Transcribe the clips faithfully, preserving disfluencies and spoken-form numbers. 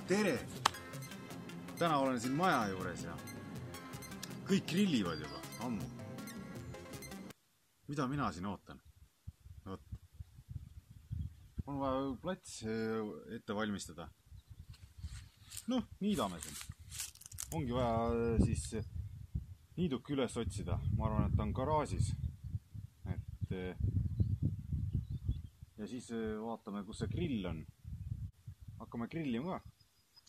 tere! Täna olen siin maja juures ja kõik grillivad juba ammu. Mida mina siin ootan? Võt. On vaja plats ette valmistada. Noh, niidame siin. Ongi vaja siis niiduk üles otsida. Ma arvan, et ta on garaažis. Et, ja siis vaatame, kus see grill on. Hakkame grillima ka.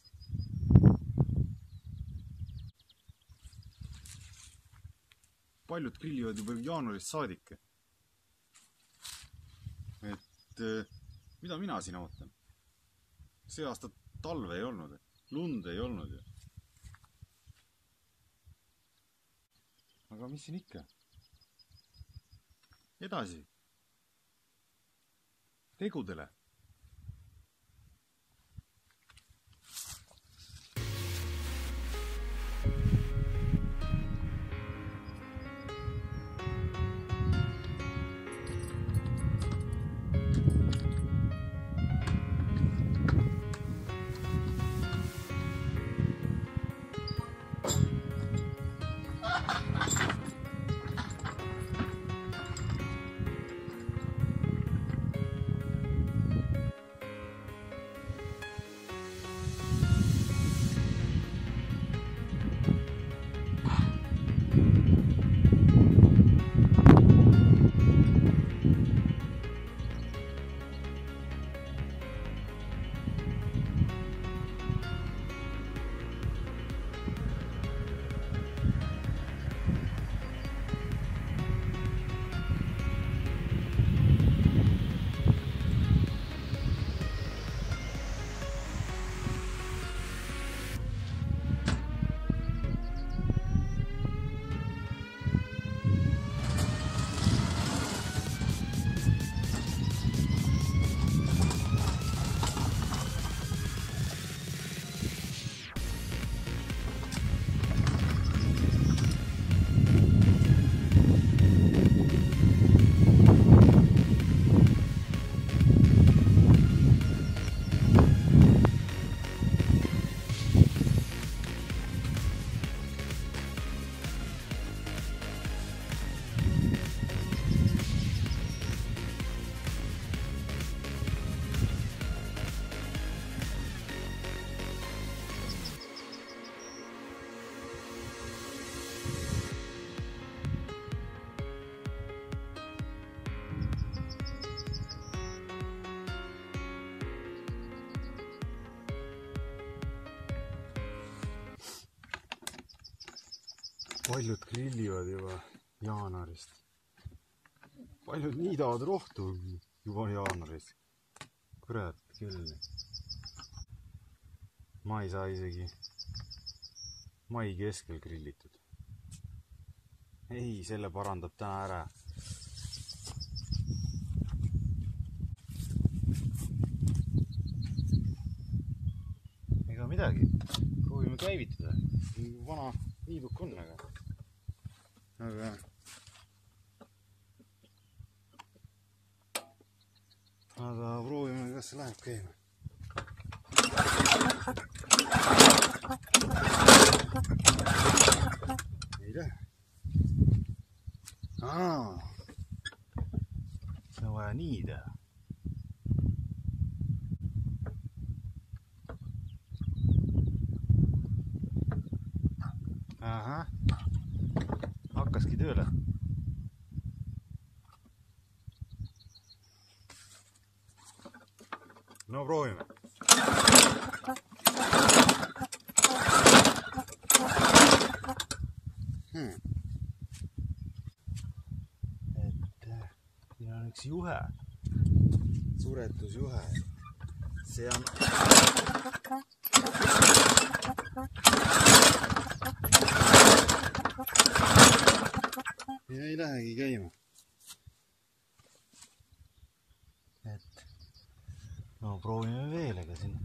Paljud grillivad juba jaanuarist saadik. Et mida mina siin ootan? See aasta talve ei olnud. Lund ei olnud. Aga mis siin ikka? Edasi. Tegudele. Paljud grillivad juba jaanuarist. Paljud niidavad rohtu juba jaanuarist. Kurat küll. Ma ei saa isegi mai keskel grillitud. Ei, selle parandab täna ära. Ega midagi. Proovime käivitada. Vana niiduk on, aga aga aga proovime, kas see läheb käima. Ei lähe. Aa, see on vaja niida. Aha, hakkaski tööle. No proovime. Hmm. Et siin on üks juhe, suretusjuhe. See on ja ei lähegi käima. Et no proovime veel, ega siin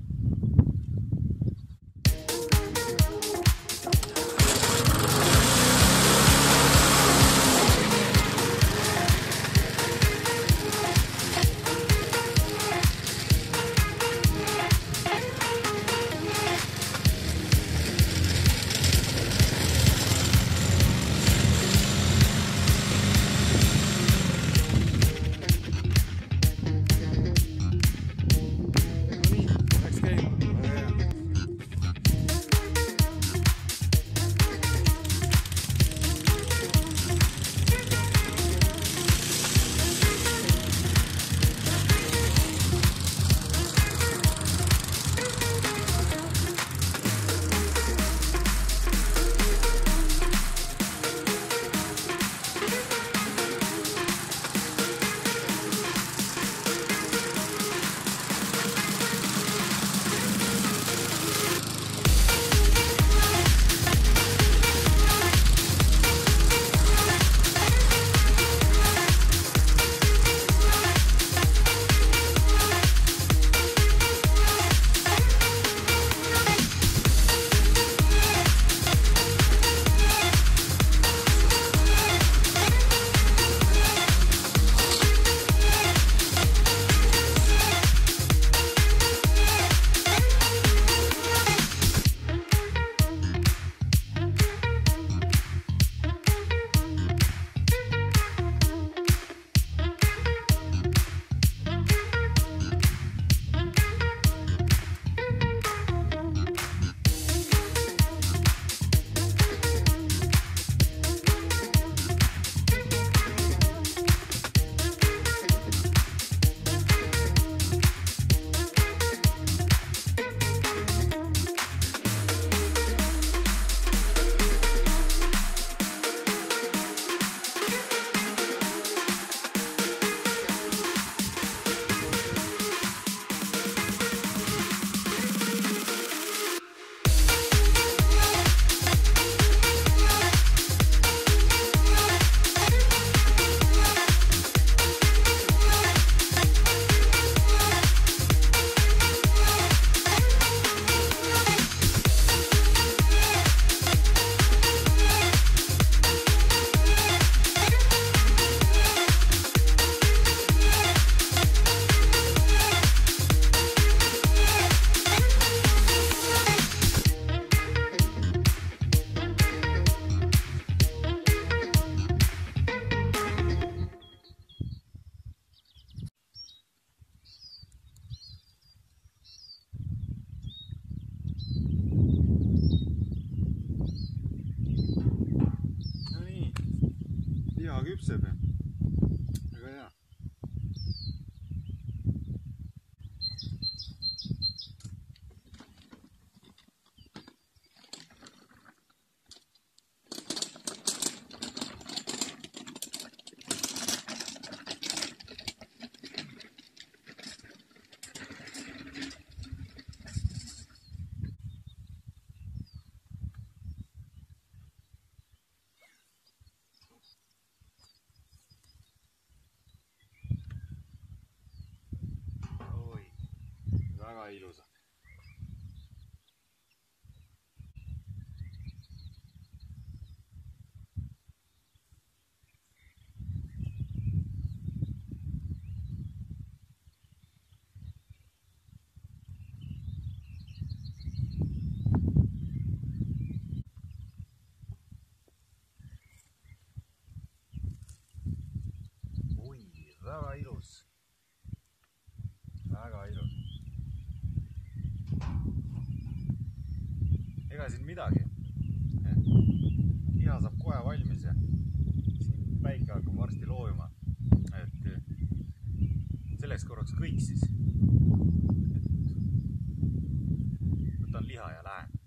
liha küpseb ja väga hea. Väga ilusad. Oi, väga ilus. Väga ilus. Ega siin midagi. Liha saab kohe valmis ja siin päike hakkab varsti loojuma. Et selleks korraks kõik siis. Võtan liha ja lähen.